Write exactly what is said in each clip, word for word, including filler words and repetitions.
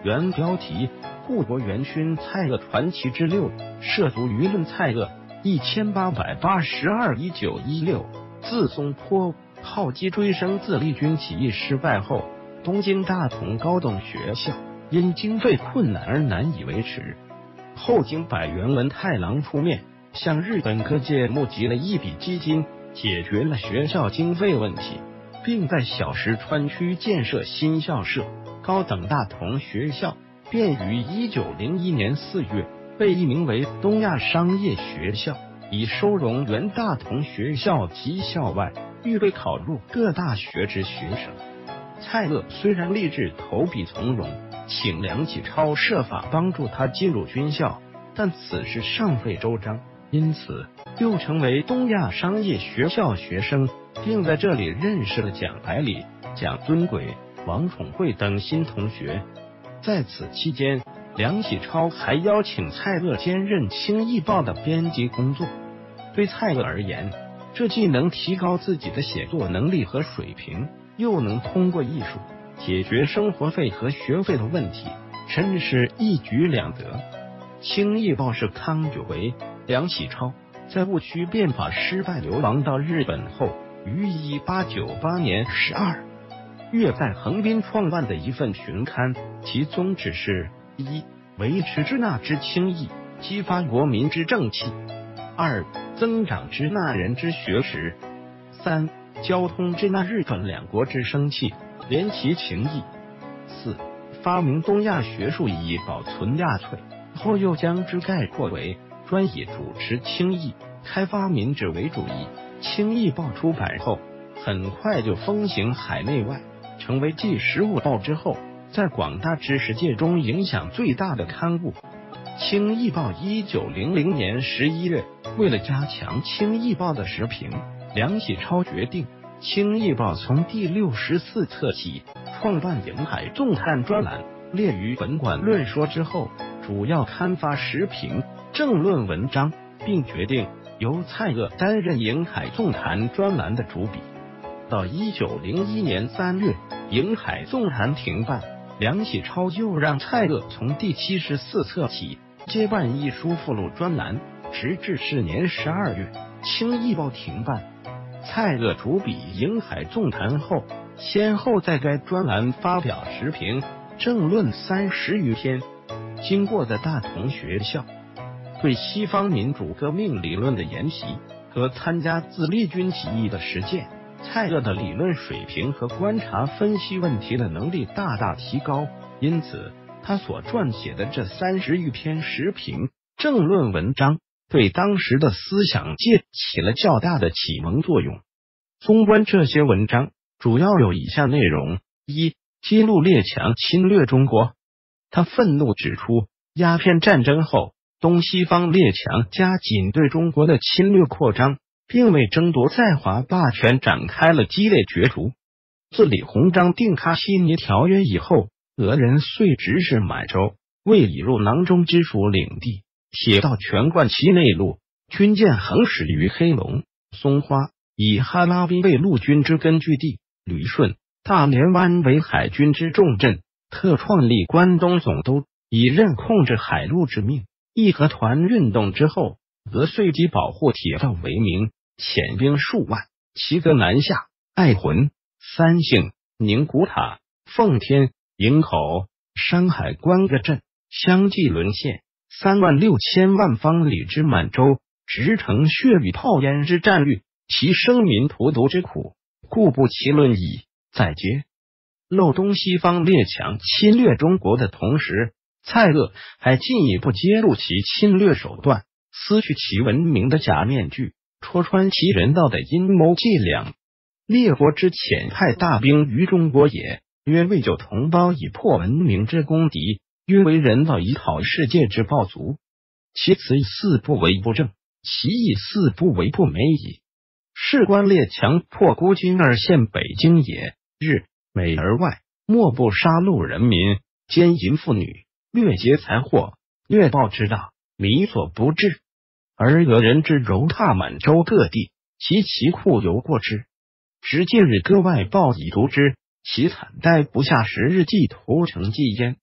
原标题：护国元勋蔡锷传奇之六，涉足舆论蔡锷一千八百八十二一九一六。自松坡炮击追生自立军起义失败后，东京大同高等学校因经费困难而难以维持。后经百元文太郎出面，向日本各界募集了一笔基金，解决了学校经费问题，并在小石川区建设新校舍。高等大同学校便于一九零一年四月被易名为东亚商业学校，以收容原大同学校及校外预备考入各大学之学生。蔡锷虽然立志投笔从戎，请梁启超设法帮助他进入军校，但此事尚未周章，因此又成为东亚商业学校学生，并在这里认识了蒋百里、蒋尊轨、王宠惠等新同学。在此期间，梁启超还邀请蔡锷兼任《清艺报》的编辑工作。对蔡锷而言，这既能提高自己的写作能力和水平，又能通过艺术解决生活费和学费的问题，真是一举两得。《清艺报》是康有为、梁启超在戊戌变法失败流亡到日本后，于一八九八年十二月在横滨创办的一份巡刊，其宗旨是：一、维持支那之清义，激发国民之正气；二、增长支那人之学识；三、交通支那日本两国之生气，联其情谊；四、发明东亚学术以保存亚粹，后又将之概括为专以主持清义，开发民主为主义。清艺报出版后，很快就风行海内外，成为继《时务报》之后，在广大知识界中影响最大的刊物。清艺报一九零零年十一月，为了加强清艺报的时评，梁启超决定，清艺报从第六十四册起创办《瀛海纵探》专栏，列于本馆论说之后，主要刊发时评、政论文章，并决定由蔡锷担任《瀛海纵谈》专栏的主笔。到一九零一年三月，《瀛海纵谈》停办，梁启超又让蔡锷从第七十四册起接办一书附录专栏，直至是年十二月，清艺报停办。蔡锷主笔《瀛海纵谈》后，先后在该专栏发表时评、政论三十余篇。经过的大同学校对西方民主革命理论的研习和参加自立军起义的实践，蔡锷的理论水平和观察分析问题的能力大大提高，因此他所撰写的这三十余篇时评、政论文章，对当时的思想界起了较大的启蒙作用。纵观这些文章，主要有以下内容：一、揭露列强侵略中国。他愤怒指出，鸦片战争后，东西方列强加紧对中国的侵略扩张，并为争夺在华霸权展开了激烈角逐。自李鸿章订喀西尼条约以后，俄人遂直视满洲，为已入囊中之属领地，铁道全贯其内陆，军舰横驶于黑龙、松花，以哈拉滨为陆军之根据地，旅顺、大连湾为海军之重镇，特创立关东总督，以任控制海陆之命。义和团运动之后，俄遂以保护铁道为名，遣兵数万，齐泽南下，爱魂、三姓、宁古塔、奉天、营口、山海关各镇相继沦陷，三万六千万方里之满洲，直成血雨炮烟之战域，其生民荼毒之苦，故不其论矣。再揭露东西方列强侵略中国的同时，蔡锷还进一步揭露其侵略手段，撕去其文明的假面具，戳穿其人道的阴谋伎俩。列国之遣派大兵于中国也，曰为救同胞以破文明之公敌，曰为人道以讨世界之暴族。其词似不为不正，其意似不为不美矣。事关列强破孤军而陷北京也，日美而外，莫不杀戮人民，奸淫妇女，掠劫财货，掠暴之大，民所不治。而俄人之蹂躏满洲各地，其其库犹过之，直近日各外报以读之，其惨殆不下十日，即屠城祭焉。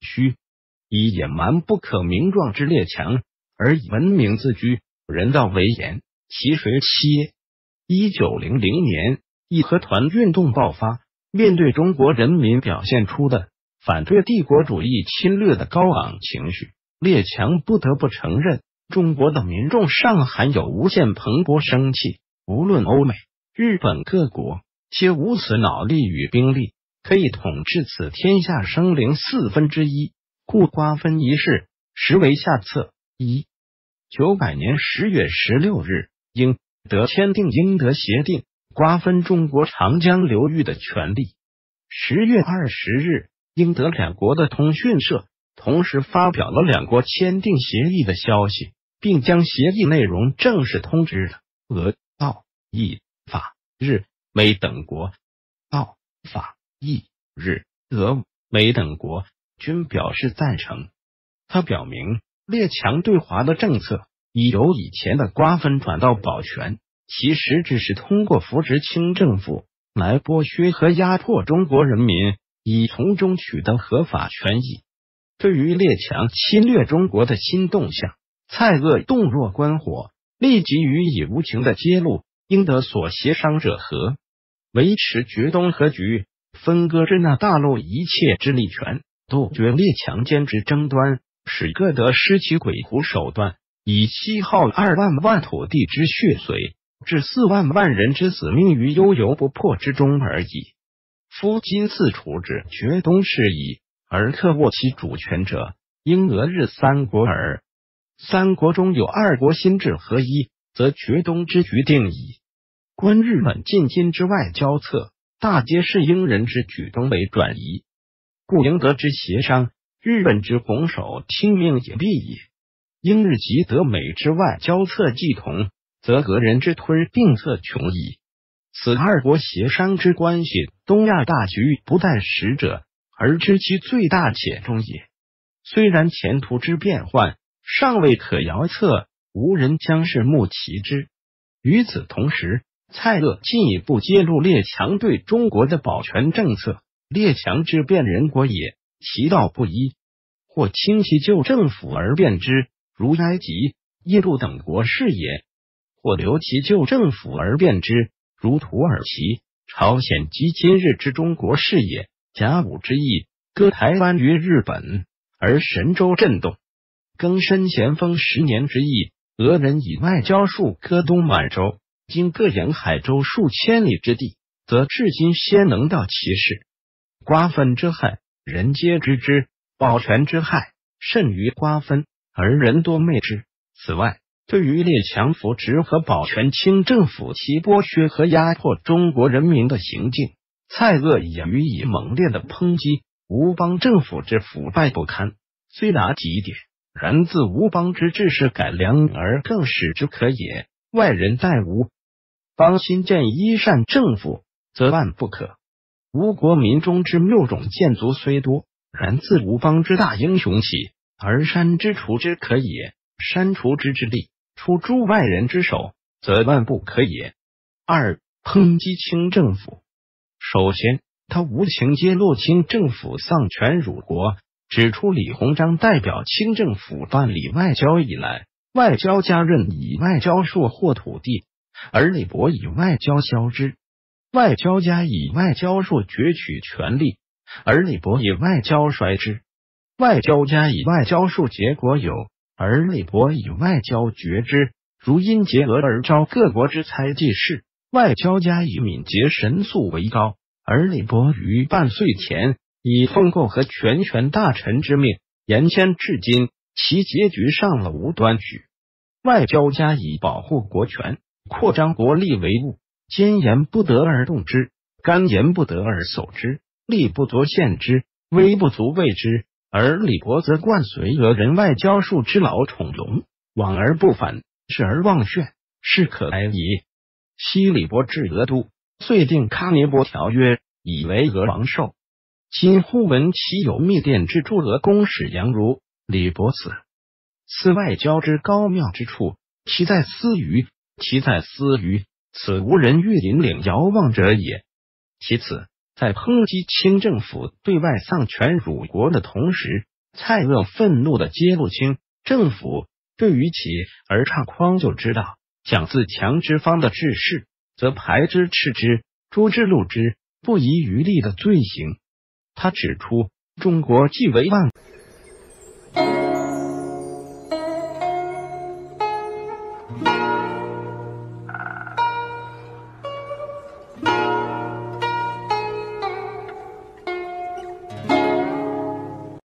虚以野蛮不可名状之列强，而以文明自居，人道为严，其谁欺耶？一九零零年，义和团运动爆发，面对中国人民表现出的反对帝国主义侵略的高昂情绪，列强不得不承认，中国的民众尚含有无限蓬勃生气。无论欧美、日本各国，皆无此脑力与兵力，可以统治此天下生灵四分之一。故瓜分一事，实为下策。一九百年十月十六日，英德签订英德协定，瓜分中国长江流域的权利。十月二十日，英德两国的通讯社同时发表了两国签订协议的消息，并将协议内容正式通知了俄、澳、意、法、日、美等国。澳、法、意、日、俄、美等国均表示赞成。他表明，列强对华的政策已由以前的瓜分转到保全，其实质是通过扶植清政府来剥削和压迫中国人民，以从中取得合法权益。对于列强侵略中国的新动向，蔡锷洞若观火，立即予以无情的揭露。英德所协商者和，维持绝东和局，分割支那大陆一切之利权，杜绝列强间之争端，使各得施其鬼狐手段，以西耗二万万土地之血髓，置四万万人之死命于悠游不破之中而已。夫今自处置绝东事矣，而特握其主权者，英俄日三国耳。三国中有二国心智合一，则绝东之局定矣。观日本近今之外交策，大皆是英人之举东北转移，故英德之协商，日本之拱手听命也必也。英日及德美之外交策既同，则俄人之推并策穷矣。此二国协商之关系，东亚大局不待使者，而知其最大且重也。虽然前途之变幻尚未可遥测，无人将是目其之。与此同时，蔡锷进一步揭露列强对中国的保全政策。列强之变人国也，其道不一，或轻其旧政府而变之，如埃及、印度等国是也；或留其旧政府而变之，如土耳其、朝鲜及今日之中国是也。甲午之役，割台湾于日本，而神州震动。庚申咸丰十年之役，俄人以外交术割东满洲，今各沿海州数千里之地，则至今先能到其事。瓜分之害，人皆知之；保全之害，甚于瓜分，而人多昧之。此外，对于列强扶植和保全清政府其剥削和压迫中国人民的行径，蔡锷也予以猛烈的抨击。吴邦政府之腐败不堪，虽达极点，然自吴邦之治世改良而更使之可也。外人待吴邦新建一善政府，则万不可。吴国民中之谬种建族虽多，然自吴邦之大英雄起，而删之除之可也。删除之之力，出诸外人之手，则万不可也。二、抨击清政府。首先，他无情揭露清政府丧权辱国，指出李鸿章代表清政府办理外交以来，外交家任以外交术获土地，而李博以外交消之；外交家以外交术攫取权力，而李博以外交衰之；外交家以外交术结果有，而李博以外交绝之。如因结俄而招各国之猜忌事，外交家以敏捷神速为高，而李博于半岁前以奉购和全权大臣之命沿迁至今，其结局上了无端举。外交家以保护国权、扩张国力为务，坚言不得而动之，干言不得而守之，力不足限之，威不足畏之。而李博则惯随俄人外交术之老宠龙，往而不返，视而忘炫，是可哀矣。昔李博至俄都，遂定喀尼伯条约，以为俄王授。今忽闻其有密电之驻俄公使杨儒、李博此。此外交之高妙之处，其在斯于，其在斯于，此无人欲引领遥望者也。其次，在抨击清政府对外丧权辱国的同时， 蔡锷愤怒地揭露清政府对于其而唱匡就知道，想自强之方的治世，则排之斥之，诛之戮之，不遗余力的罪行。他指出，中国既为万